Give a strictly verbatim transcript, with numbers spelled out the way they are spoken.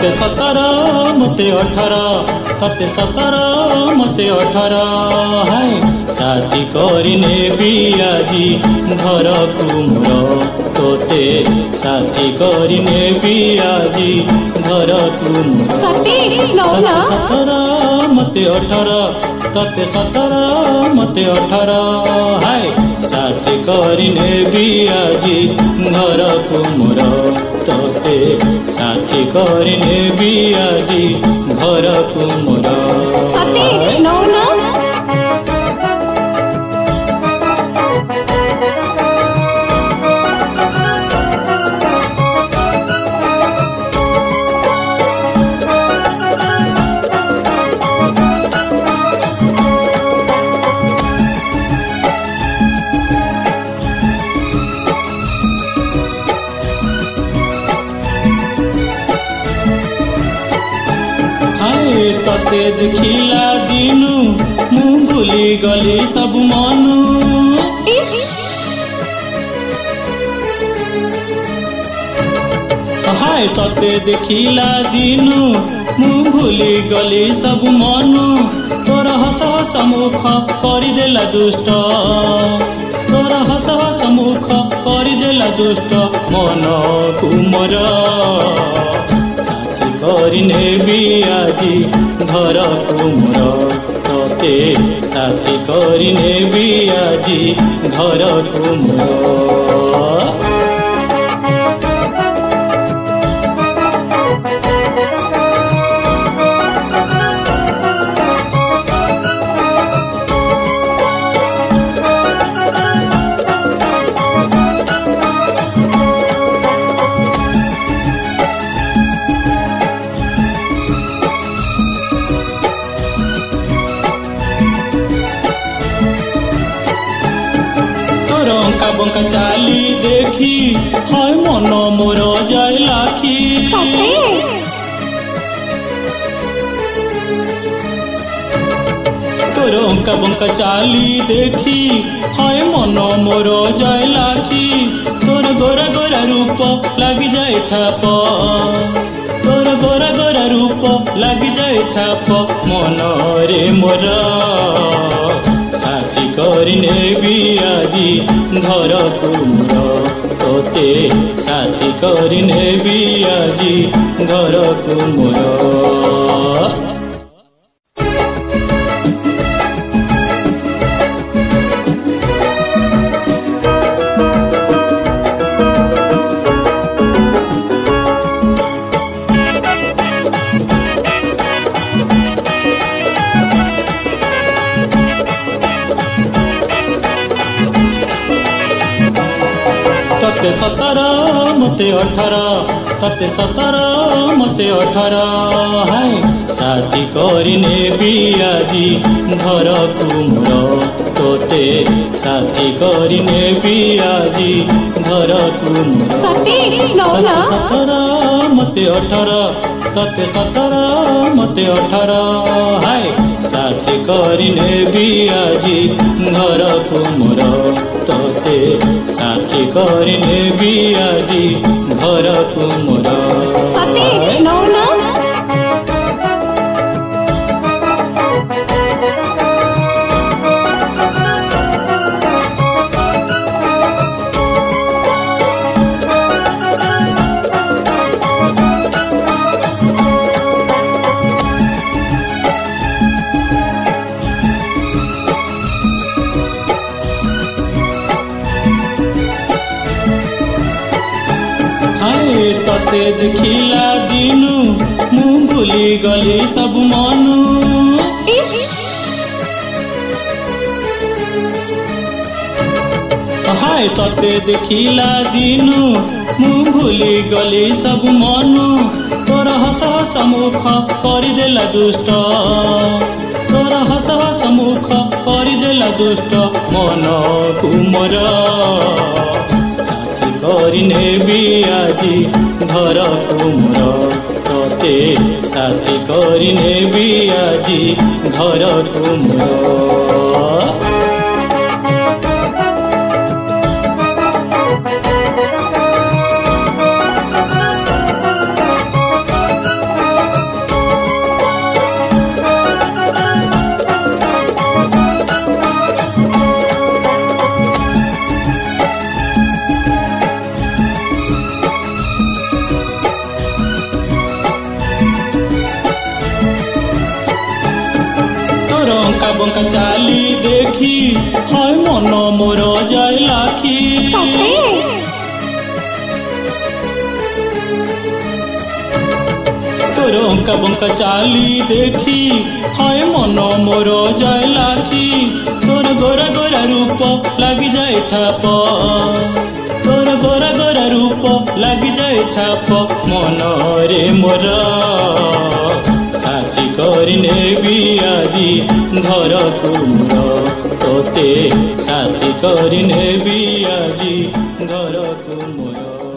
तते सतर मते अठर तते सतर मते अठर हाय साथी करिने भी आजी घर को मोर तोते साथी करिने भी आजी घर को मोर तते सतर मते अठर तते सतर मते अठर हाय साथी करिने भी आजी घर को मोर तोते साथी करिने भी आजी घर को मोर सती नौ ना तते देखिला दिनु मु भूली गली सब मनु हाय तते देखिला दिनु मु भूली गली सब मनु तोर हस हस मुख करदेला दुष्ट तोर हस हस मुख करदेला दुष्ट मन कुमर करिने भी आजी घर को मोर तोते साथी करिने भी आजी घर को मोर रंका बंका चाली देखी हाय मन मोर जाय लाखी तो रंका बंका चाली देखी हाय मन मोर जाय लाखी तोर गोरा गोरा रूप लगी जाए छाप तोर गोरा गोरा रूप लगी जाए छाप मन रे मोर साथी करिने भी आजी घर को मोर तोते साथी करिने भी आजी घर को मोर तते सतर मते अठर तते सतर मते अठर हाय साथी करिने भी आजी घर को मोर तोते साथी करिने भी आजी घर को मोर तते सतर मते अठर तते सतर मते अठर हाय साथी करिने भी आजी घर को मोर तोते साथी करिने भी आजी घर को मोर सती नौ ना तते देखिला दिनु मु भूली गली सब मनु हाय तते देखिला दिनु मु भूली गली सब मनु तोर हस हस मुख करदेला दुष्ट तोर हस हस मुख करदेला दुष्ट मन कुमर करिने भी आजी घर को मोर तोते साथी करिने भी आजी घर को मोर बंका चाली देखी हाय मन मोर जाय लाखी सते तोर अंका बंका चाली देखी हाय मन मोर जाय लाखी तोर गोरा गोरा रूप लगी जाए छाप तोर गोरा गोरा रूप लगी जाए छाप मन रे मोर साथी करने भी आजी घर को मोर तोते साथी करने भी आजी घर को मोर।